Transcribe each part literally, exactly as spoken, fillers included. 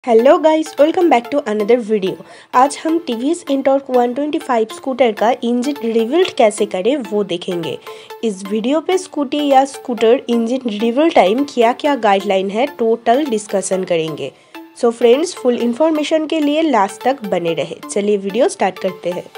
Hello guys, welcome back to another video. आज हम T V S Ntorq one twenty five scooter का engine rebuild कैसे करें वो देखेंगे। इस वीडियो पे स्कूटी या स्कूटर इंजन रिबिल्ड टाइम क्या क्या गाइडलाइन है टोटल डिस्कशन करेंगे। सो फ्रेंड्स, फुल इन्फॉर्मेशन के लिए लास्ट तक बने रहे। चलिए वीडियो स्टार्ट करते हैं।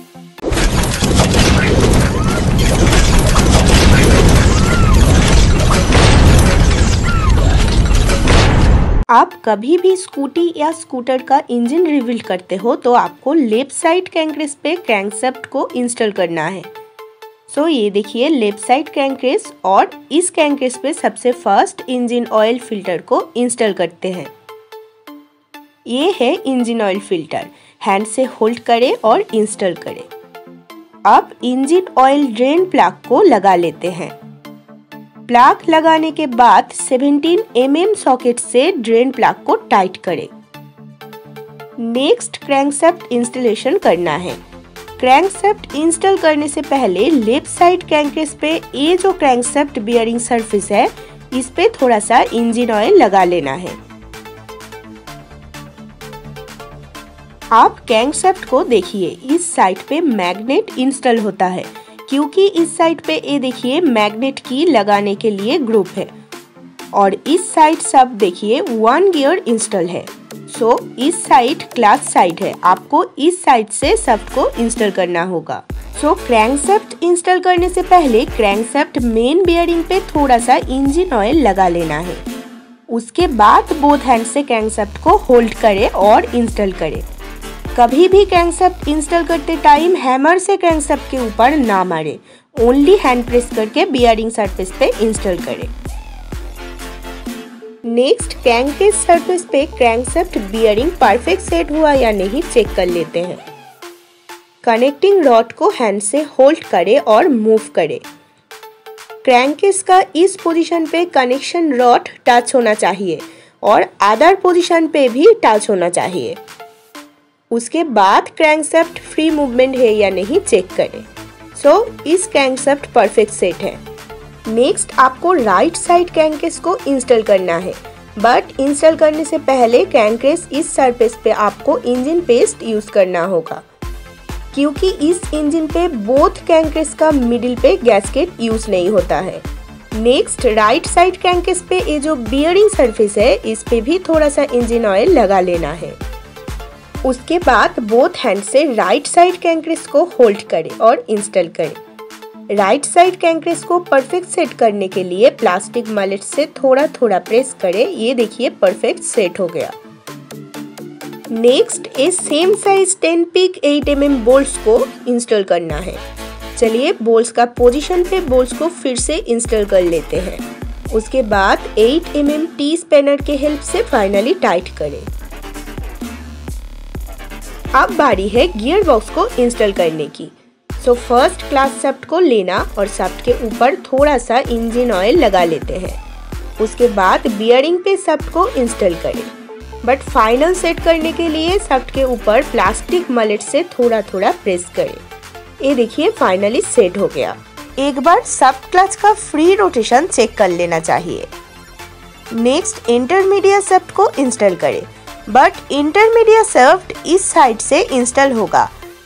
आप कभी भी स्कूटी या स्कूटर का इंजन रिबिल्ड करते हो तो आपको लेफ्ट साइड क्रैंकरेस पे क्रैंकशाफ्ट को इंस्टॉल करना है। सो so, ये देखिए लेफ्ट साइड क्रैंकरेस, और इस क्रैंकरेस पे सबसे फर्स्ट इंजन ऑयल फिल्टर को इंस्टॉल करते हैं। ये है इंजन ऑयल फिल्टर। हैंड से होल्ड करें और इंस्टॉल करें। अब इंजन ऑयल ड्रेन प्लग को लगा लेते हैं। प्लग लगाने के बाद सत्रह एम एम सॉकेट से ड्रेन प्लग को टाइट करें। नेक्स्ट क्रैंकशाफ्ट इंस्टॉलेशन करना है। क्रैंकशाफ्ट इंस्टॉल करने से पहले लेफ्ट साइड क्रैंककेस पे ये जो क्रैंकशाफ्ट बियरिंग सरफेस है, इस पे थोड़ा सा इंजन ऑयल लगा लेना है। आप क्रैंकशाफ्ट को देखिए, इस साइड पे मैग्नेट इंस्टॉल होता है, क्योंकि इस साइड पे ये देखिए मैग्नेट की लगाने के लिए ग्रुप है, और इस साइड सब देखिए वन गियर इंस्टॉल है। सो इस साइड क्लच साइड है, आपको इस साइड से सब को इंस्टॉल करना होगा। सो क्रैंकशाफ्ट इंस्टॉल करने से पहले क्रैंकशाफ्ट मेन बियरिंग पे थोड़ा सा इंजन ऑयल लगा लेना है। उसके बाद बोथ हैंड से क्रैंकशाफ्ट को होल्ड करें और इंस्टॉल करें। कभी भी क्रैंकशाफ्ट इंस्टॉल करते टाइम हैमर से क्रैंकशाफ्ट के ऊपर ना मारे, ओनली हैंड प्रेस करके बियरिंग सरफेस पे इंस्टॉल करें। नेक्स्ट क्रैंककेस सरफेस पे क्रैंकशाफ्ट बियरिंग परफेक्ट सेट हुआ या नहीं चेक कर लेते हैं। कनेक्टिंग रॉड को हैंड से होल्ड करें और मूव करें। क्रैंककेस का इस पोजीशन पे कनेक्शन रॉड टच होना चाहिए और अदर पोजीशन पे भी टच होना चाहिए। उसके बाद क्रैंकशाफ्ट फ्री मूवमेंट है या नहीं चेक करें। सो so, इस क्रैंकशाफ्ट परफेक्ट सेट है। नेक्स्ट आपको राइट साइड क्रैंककेस को इंस्टॉल करना है, बट इंस्टॉल करने से पहले क्रैंककेस इस सरफेस पे आपको इंजन पेस्ट यूज करना होगा, क्योंकि इस इंजन पे बोथ क्रैंककेस का मिडिल पे गैस्केट यूज नहीं होता है। नेक्स्ट राइट साइड क्रैंककेस पे ये जो बियरिंग सरफेस है, इस पे भी थोड़ा सा इंजन ऑयल लगा लेना है। उसके बाद बोथ हैंड से राइट साइड क्रैंककेस को होल्ड करें और इंस्टॉल करें। राइट साइड क्रैंककेस को परफेक्ट सेट करने के लिए प्लास्टिक मलेट से थोड़ा थोड़ा प्रेस करें। ये देखिए परफेक्ट सेट हो गया। Next a same size ten pick eight M M bolts को इंस्टॉल करना है। चलिए बोल्ट्स का पोजीशन पे बोल्ट्स को फिर से इंस्टॉल कर लेते हैं। उसके बाद eight M M T spanner के हेल्प से फाइनली टाइट करें। अब बारी है गियर बॉक्स को इंस्टॉल करने की। सो फर्स्ट क्लास शाफ्ट को लेना और शाफ्ट के ऊपर थोड़ा सा इंजन ऑयल लगा लेते हैं। उसके बाद बियरिंग पे शाफ्ट को इंस्टॉल करें, बट फाइनल सेट करने के लिए शाफ्ट के ऊपर प्लास्टिक मलेट से थोड़ा थोड़ा प्रेस करें। ये देखिए फाइनली सेट हो गया। एक बार शाफ्ट क्लच का फ्री रोटेशन चेक कर लेना चाहिए। नेक्स्ट इंटरमीडिएट शाफ्ट को इंस्टॉल करें, बट इंटरमीडिएट शाफ्ट इस साइड से इंस्टॉल होगा।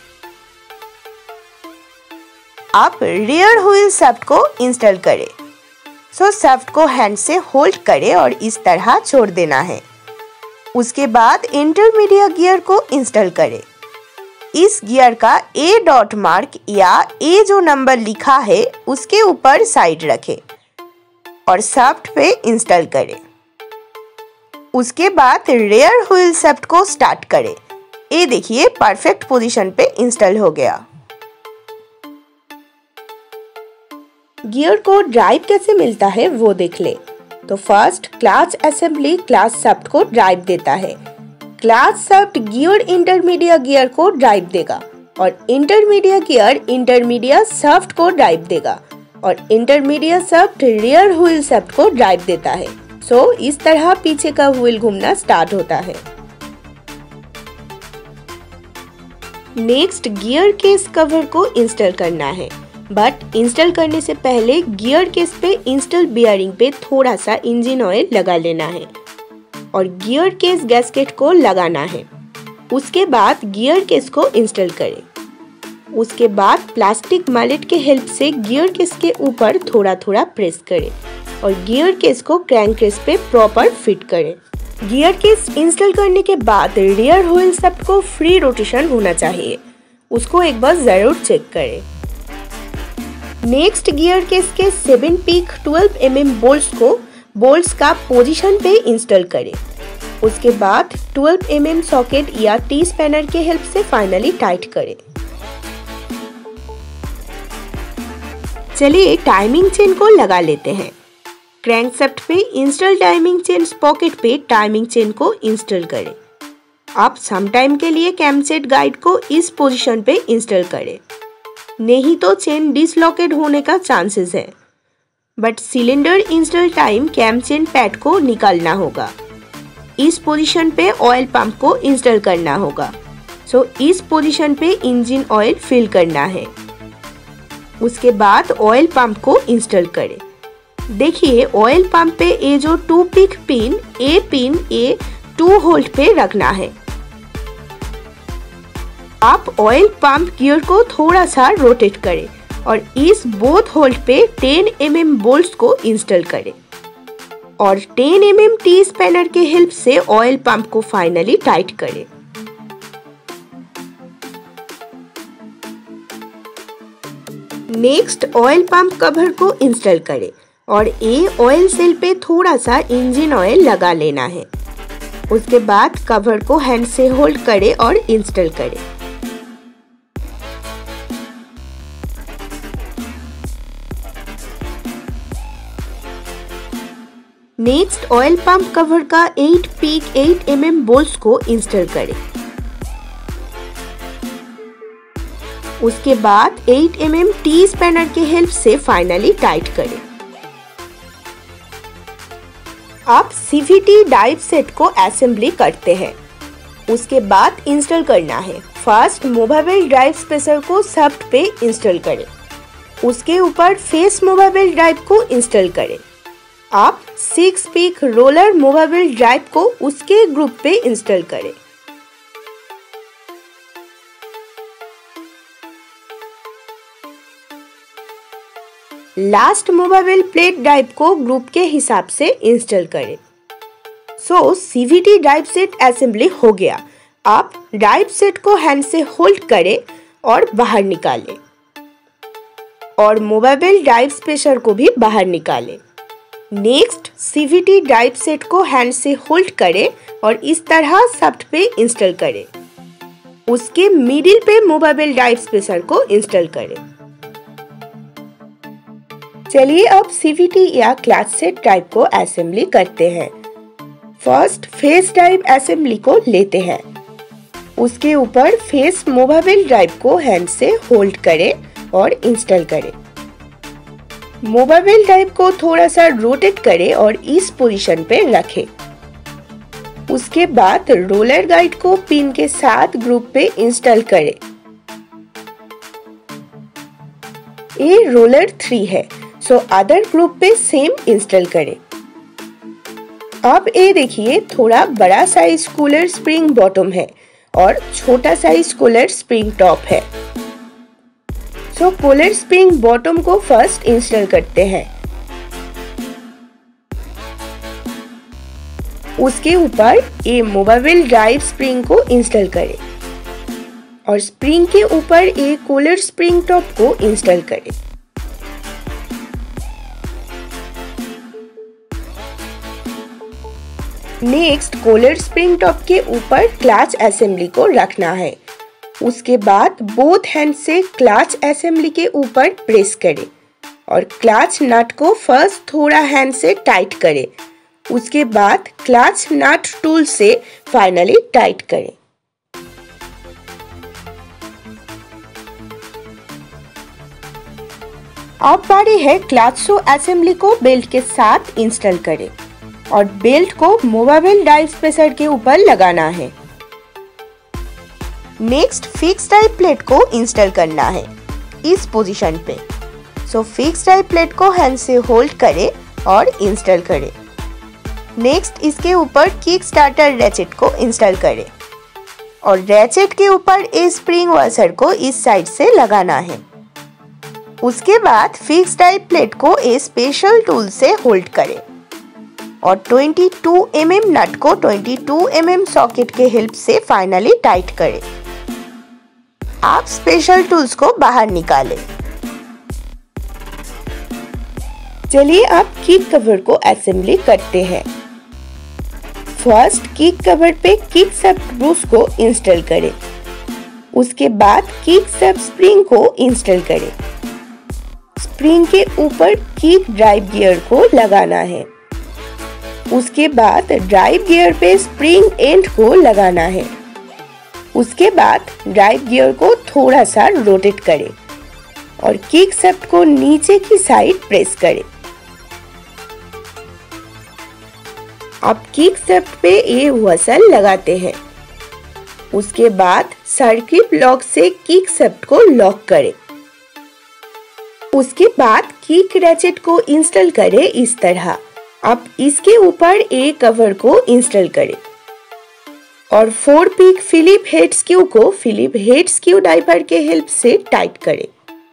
आप रियर व्हील शाफ्ट को इंस्टॉल करें। सो शाफ्ट को हैंड से होल्ड करें और इस तरह छोड़ देना है। उसके बाद इंटरमीडिएट गियर को इंस्टॉल करें। इस गियर का ए डॉट मार्क या ए जो नंबर लिखा है उसके ऊपर साइड रखें और शाफ्ट पे इंस्टॉल करें। उसके बाद रेयर व्हील शाफ्ट को स्टार्ट करें। ये देखिए परफेक्ट पोजीशन पे इंस्टॉल हो गया। गियर को ड्राइव कैसे मिलता है वो देख ले। तो first clutch assembly clutch shaft को ड्राइव देता है। Clutch shaft gear intermediate gear को ड्राइव देगा, और इंटरमीडिएट गियर इंटरमीडिएट शाफ्ट को ड्राइव देगा, और intermediate shaft rear wheel shaft को ड्राइव देता है। सो so, इस तरह पीछे का व्हील घूमना स्टार्ट होता है। नेक्स्ट गियर केस कवर को इंस्टॉल करना है, बट इंस्टॉल करने से पहले गियर केस पे इंस्टॉल बियरिंग पे थोड़ा सा इंजन ऑयल लगा लेना है। और गियर केस गैस्केट को लगाना है। उसके बाद गियर केस को इंस्टॉल करें। उसके बाद प्लास्टिक मैलेट के हेल्प से गियर केस के ऊपर थोड़ा थोड़ा प्रेस करें और गियर केस को क्रैंक केस पे प्रॉपर फिट करें। गियर केस इंस्टॉल करने के बाद रियर व्हील शाफ्ट को फ्री रोटेशन होना चाहिए, उसको एक बार जरूर चेक करें। नेक्स्ट गियर केस के seven peak twelve M M bolts को बोल्ट्स का पोजीशन पे इंस्टॉल करें। उसके बाद ट्वेल्व एम एम सॉकेट या टी स्पैनर के हेल्प से फाइनली टाइट करें। चलिए टाइमिंग चेन को लगा लेते हैं। क्रैंकशाफ्ट पे इंस्टॉल टाइमिंग चेन पॉकेट पे टाइमिंग चेन को इंस्टॉल करें। आप सम टाइम के लिए कैमसेट गाइड को इस पोजीशन पे इंस्टॉल करें, नहीं तो चेन डिसलॉकेट होने का चांसेस है। But cylinder install time cam chain pad को निकालना होगा। इस पोजीशन पे ऑयल पंप को इंस्टॉल करना होगा। सो so, इस पोजीशन पे इंजन ऑयल फिल करना है। उसके बाद ऑयल पंप को इंस्टॉल करें। देखिए ऑयल पंप पे ये जो two pick pin a pin a two hold पे रखना है। आप ऑयल पंप गियर को थोड़ा सा रोटेट करें और इस बोथ होल्ड पे टेन एम एम बोल्ट्स को इंस्टॉल करें और ten M M T spanner के हेल्प से ऑयल पंप को फाइनली टाइट करें। नेक्स्ट ऑयल पंप कवर को इंस्टॉल करें और ये ऑयल सेल पे थोड़ा सा इंजन ऑयल लगा लेना है। उसके बाद कवर को हैंड से होल्ड करें और इंस्टॉल करें। नेक्स्ट ऑयल पंप कवर का eight peak eight M M bolts को इंस्टॉल करें। उसके बाद eight M M T spanner के हेल्प से फाइनली टाइट करें। आप C V T drive set को असेंबली करते हैं। उसके बाद इंस्टॉल करना है। फर्स्ट मूवेबल ड्राइव स्पेसर को शाफ्ट पे इंस्टॉल करें। उसके ऊपर फेस मूवेबल ड्राइव को इंस्टॉल करें। आप six peak roller movable drive को उसके ग्रुप पे इंस्टॉल करें। लास्ट मूवेबल प्लेट ड्राइव को ग्रुप के हिसाब से इंस्टॉल करें। So C V T drive set assembly हो गया। आप ड्राइव सेट को हैंड से होल्ड करें और बाहर निकालें और मूवेबल ड्राइव स्पेसर को भी बाहर निकालें। Next C V T drive set को हैंड से होल्ड करें और इस तरह शाफ्ट पे इंस्टॉल करें। उसके मिडिल पे मूवेबल ड्राइव स्पेसर को इंस्टॉल करें। चलिए अब सी वी टी या क्लच सेट ड्राइव को असेंबली करते हैं। फर्स्ट फेस ड्राइव असेंबली को लेते हैं। उसके ऊपर फेस मूवेबल ड्राइव को हैंड से होल्ड करें और इंस्टॉल करें। मूवेबल ड्राइव को थोड़ा सा रोटेट करें और इस पोजीशन पे रखें। उसके बाद रोलर गाइड को पिन के साथ ग्रुप पे इंस्टॉल करें। ये रोलर थ्री है, सो अदर ग्रुप पे सेम इंस्टॉल करें। अब ये देखिए थोड़ा बड़ा साइज कूलर स्प्रिंग बॉटम है और छोटा साइज कूलर स्प्रिंग टॉप है। सो कूलर स्प्रिंग बॉटम को फर्स्ट इंस्टॉल करते हैं। उसके ऊपर ये मूवेबल ड्राइव स्प्रिंग को इंस्टॉल करें और स्प्रिंग के ऊपर ये कूलर स्प्रिंग टॉप को इंस्टॉल करें। नेक्स्ट कूलर स्प्रिंग टॉप के ऊपर क्लच असेंबली को रखना है। उसके बाद बोथ हैंड से क्लच असेंबली के ऊपर प्रेस करें और क्लच नट को फर्स्ट थोड़ा हैंड से टाइट करें। उसके बाद क्लच नट टूल से फाइनली टाइट करें। अब बारी है क्लच शो असेंबली को बेल्ट के साथ इंस्टॉल करें और बेल्ट को मूवेबल ड्राइव स्पेसर के ऊपर लगाना है। नेक्स्ट फिक्स ड्राइव प्लेट को इंस्टॉल करना है इस पोजीशन पे। सो फिक्स ड्राइव प्लेट को हैंड से होल्ड करें और इंस्टॉल करें। नेक्स्ट इसके ऊपर किक स्टार्टर रैचेट को इंस्टॉल करें और रैचेट के ऊपर इस स्प्रिंग वॉशर को इस साइड से लगाना है। उसके बाद फिक्स डाई प्लेट को एक स्पेशल टूल से होल्ड करें और बाईस एम एम नट को बाईस एम एम सॉकेट के हेल्प से फाइनली टाइट करें। आप स्पेशल टूल्स को बाहर निकालें। चलिए अब किक कवर को असेंबली करते हैं। फर्स्ट किक कवर पे किक सब ब्रूस को इंस्टॉल करें। उसके बाद किक सब स्प्रिंग को इंस्टॉल करें। स्प्रिंग के ऊपर किक ड्राइव गियर को लगाना है। उसके बाद ड्राइव गियर पे स्प्रिंग एंड को लगाना है। उसके बाद ड्राइव गियर को थोड़ा सा रोटेट करें और किक सब को नीचे की साइड प्रेस करें। अब किक सब पे ये वसल लगाते हैं। उसके बाद सर्किट लॉक से किक सब को लॉक करें। उसके बाद किक रैचेट को इंस्टॉल करें इस तरह। अब इसके ऊपर एक कवर को इंस्टॉल करें और four pick Philip head screw को फिलिप हेड स्क्रू ड्राइवर के हेल्प से टाइट करें।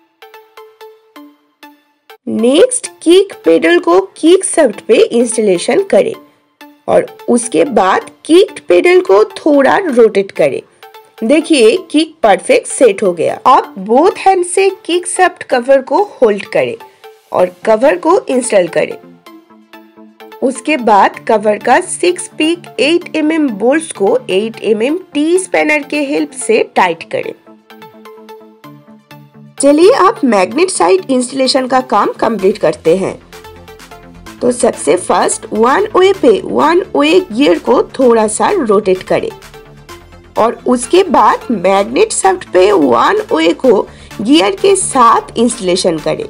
नेक्स्ट किक पेडल को किक शाफ्ट पे इंस्टॉलेशन करें और उसके बाद किक पेडल को थोड़ा रोटेट करें। देखिए किक परफेक्ट सेट हो गया। अब बोथ हैंड से किक शाफ्ट कवर को होल्ड करें और कवर को इंस्टॉल करें। उसके बाद कवर का six pick eight M M bolts को eight M M T spanner के हेल्प से टाइट करें। चलिए अब मैग्नेट साइड इंस्टॉलेशन का काम कंप्लीट करते हैं। तो सबसे फर्स्ट वन वे पे वन वे गियर को थोड़ा सा रोटेट करें और उसके बाद मैग्नेट शाफ्ट पे वन वे को गियर के साथ इंस्टॉलेशन करें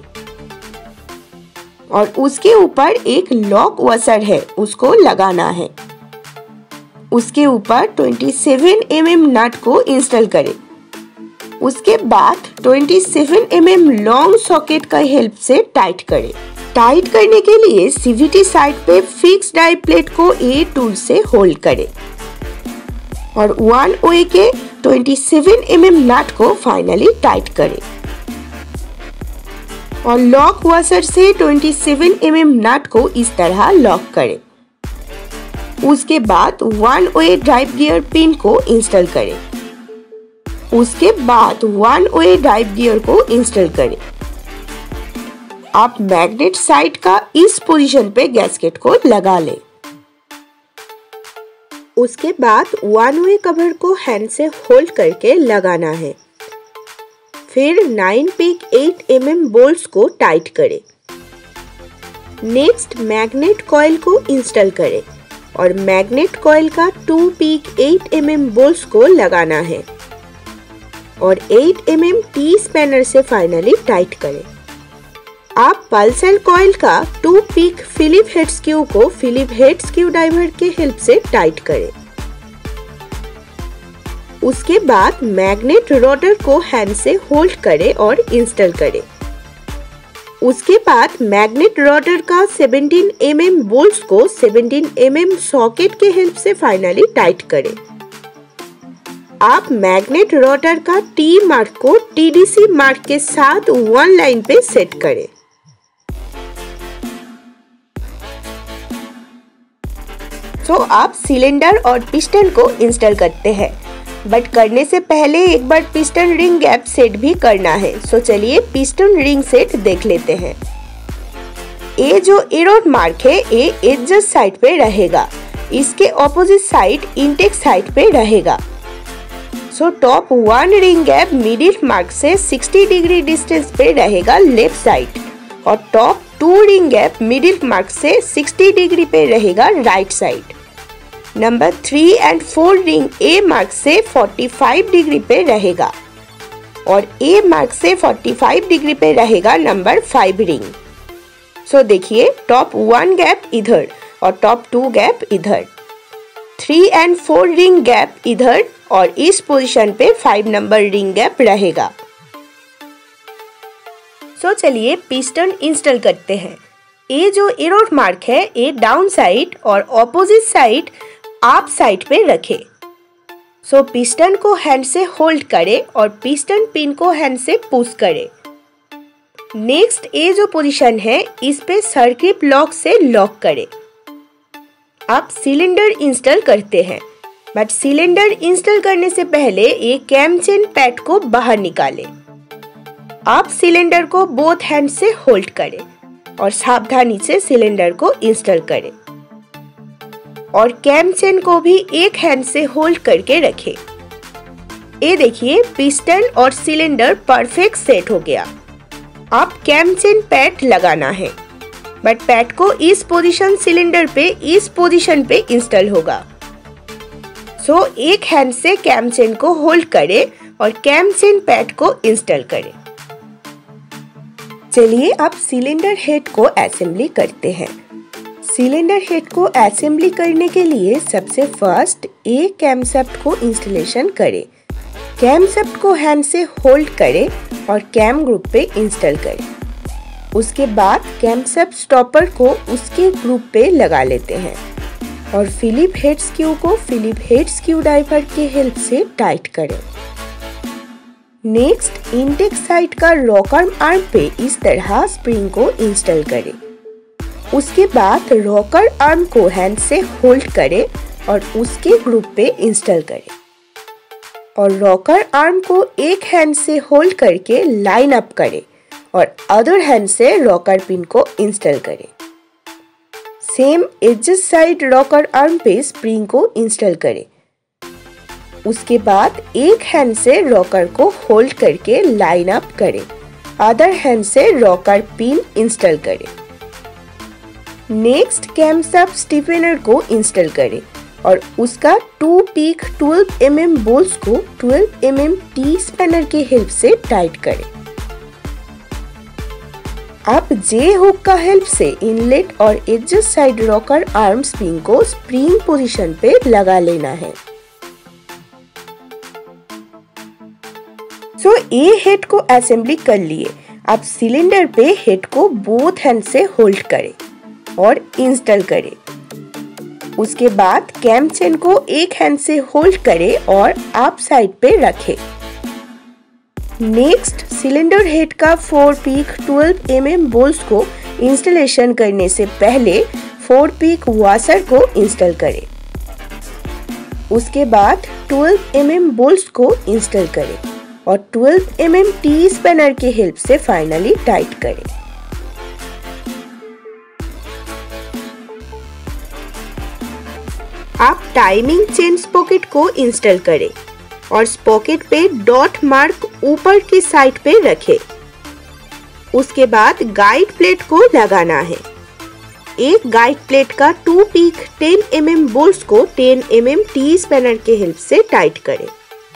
और उसके ऊपर एक लॉक वॉशर है उसको लगाना है। उसके ऊपर सत्ताईस एम एम नट को इंस्टॉल करें। उसके बाद सत्ताईस एम एम लॉन्ग सॉकेट का हेल्प से टाइट करें। टाइट करने के लिए सीवीटी साइड पे फिक्स डाई प्लेट को ए टूल से होल्ड करें और वन वे के सत्ताईस एम एम नट को फाइनली टाइट करें और लॉक वॉशर से सत्ताईस एम एम नट को इस तरह लॉक करें। उसके बाद one way drive gear pin को इंस्टॉल करें। उसके बाद वन वे ड्राइव गियर को इंस्टॉल करें। आप मैग्नेट साइड का इस पोजीशन पे गैस्केट को लगा लें। उसके बाद वन वे कवर को हैंड से होल्ड करके लगाना है। फिर nine pick eight M M bolts को टाइट करें। नेक्स्ट मैग्नेट कॉइल को इंस्टॉल करें और मैग्नेट कॉइल का two pick eight M M bolts को लगाना है और eight M M T spanner से फाइनली टाइट करें। आप पल्सर कॉइल का two pick Philip head screw को फिलिप हेड स्क्रू ड्राइवर के हेल्प से टाइट करें। उसके बाद मैग्नेट रोटर को हैंड से होल्ड करें और इंस्टॉल करें। उसके बाद मैग्नेट रोटर का सत्रह एम एम बोल्ट्स को सत्रह एम एम सॉकेट के हेल्प से फाइनली टाइट करें। आप मैग्नेट रोटर का टी मार्क को टीडीसी मार्क के साथ वन लाइन पे सेट करें। तो आप सिलेंडर और पिस्टन को इंस्टॉल करते हैं, बट करने से पहले एक बार पिस्टन रिंग गैप सेट भी करना है। सो चलिए पिस्टन रिंग सेट देख लेते हैं। ये जो एरोड मार्क है ये एडजस्ट साइड पे रहेगा। इसके ऑपोजिट साइड इनटेक साइड पे रहेगा। So top one ring gap middle mark से साठ डिग्री डिस्टेंस पे रहेगा लेफ्ट साइड और top two ring gap middle mark से साठ डिग्री पे रहेगा right side. Number three and four ring A mark से पैंतालीस डिग्री पे रहेगा और ए मार्क से पैंतालीस डिग्री पे रहेगा नंबर फाइव रिंग। सो देखिए टॉप वन गैप इधर और टॉप टू गैप इधर, three and four ring gap इधर और इस पोजीशन पे फाइव नंबर रिंग गैप रहेगा। सो चलिए पिस्टन इंस्टॉल करते हैं। ये जो एरो मार्क है ये डाउन साइड और ऑपोजिट साइड अप साइड पे रखें। सो so, पिस्टन को हैंड से होल्ड करें और पिस्टन पिन को हैंड से पुश करें। नेक्स्ट ये जो पोजीशन है इस पे सर्किट लॉक से लॉक करें। अब सिलेंडर इंस्टॉल करते हैं, बट सिलेंडर इंस्टॉल करने से पहले ये कैम चेन पैड को बाहर निकालें। आप सिलेंडर को बोथ हैंड से होल्ड करें और सावधानी से सिलेंडर को इंस्टॉल करें और कैम चेन को भी एक हैंड से होल्ड करके रखें। ये देखिए पिस्टन और सिलेंडर परफेक्ट सेट हो गया। अब कैम चेन पैड लगाना है, बट पैड को इस पोजीशन सिलेंडर पे इस पोजीशन पे इंस्टॉल होगा। सो so, एक हैंड से कैम चेन को होल्ड करें और कैम चेन पैड को इंस्टॉल करें। चलिए अब सिलेंडर हेड को असेंबली करते हैं। सिलेंडर हेड को असेंबली करने के लिए सबसे फर्स्ट एक कैमशैफ्ट को इंस्टॉलेशन करें। कैमशैफ्ट को हैंड से होल्ड करें और कैम ग्रुप पे इंस्टॉल करें। उसके बाद कैमशैफ्ट स्टॉपर को उसके ग्रुप पे लगा लेते हैं और फिलिप हेड स्क्रू को फिलिप हेड स्क्रू ड्राइवर के हेल्प से टाइट करें। नेक्स्ट इनटेक साइड का रॉकर आर्म पे इस तरह स्प्रिंग को इंस्टॉल करें। उसके बाद रॉकर आर्म को हैंड से होल्ड करें और उसके ग्रुप पे इंस्टॉल करें और रॉकर आर्म को एक हैंड से होल्ड करके लाइन अप करें और अदर हैंड से रॉकर पिन को इंस्टॉल करें। Same adjust side rocker arm पे स्प्रिंग को इंस्टॉल करें। उसके बाद एक हैंड से रॉकर को होल्ड करके लाइन अप करें, अदर हैंड से रॉकर पिन इंस्टॉल करें। नेक्स्ट कैमशैफ्ट स्टिफेनर को इंस्टॉल करें और उसका two peak twelve M M bolts को twelve M M T spanner के हेल्प से टाइट करें। अब जे हुक का हेल्प से इनलेट और adjust side rocker arm spring को स्प्रिंग पोजीशन पे लगा लेना है। सो so, ये हेड को असेंबली कर लिए। अब सिलेंडर पे हेड को बोथ हैंड से होल्ड करें और इंस्टॉल करें। उसके बाद कैम चेन को एक हैंड से होल्ड करें और अप साइड पे रखें। नेक्स्ट सिलेंडर हेड का four peak twelve M M bolts को इंस्टॉलेशन करने से पहले फोर पीक वॉशर को इंस्टॉल करें। उसके बाद ट्वेल्व एम एम बोल्ट्स को इंस्टॉल करें और twelve M M T spanner के हेल्प से फाइनली टाइट करें। आप टाइमिंग चेन स्पॉकेट को इंस्टॉल करें और स्पॉकेट पे डॉट मार्क ऊपर की साइड पे रखें। उसके बाद गाइड प्लेट को लगाना है। एक गाइड प्लेट का two peak ten M M bolts को ten M M T spanner के हेल्प से टाइट करें।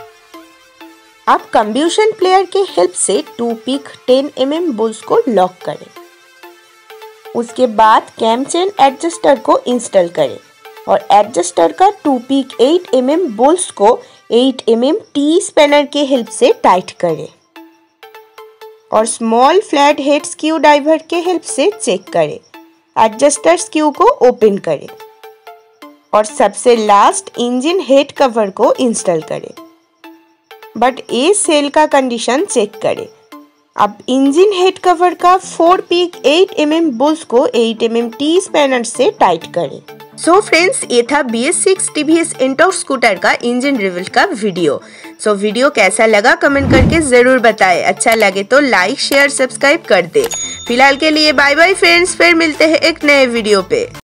आप कंब्यूशन प्लेयर के हेल्प से two peak ten M M bolts को लॉक करें। उसके बाद कैम चेन एडजस्टर को इंस्टॉल करें और एडजस्टर का two peak eight M M bolts को eight M M T spanner के हेल्प से टाइट करें और small flat head screwdriver के हेल्प से चेक करें। एडजस्टर स्क्रू को ओपन करें और सबसे लास्ट इंजन हेड कवर को इंस्टॉल करें, बट ये सेल का कंडीशन चेक करें। अब इंजन हेड कवर का four peak eight M M bolts को eight M M T spanner से टाइट करें। सो so फ्रेंड्स, ये था B S six T V S Ntorq scooter का इंजन रिवील का वीडियो। सो so, वीडियो कैसा लगा कमेंट करके जरूर बताएं। अच्छा लगे तो लाइक शेयर सब्सक्राइब कर दे। फिलहाल के लिए बाय बाय फ्रेंड्स, फिर मिलते हैं एक नए वीडियो पे।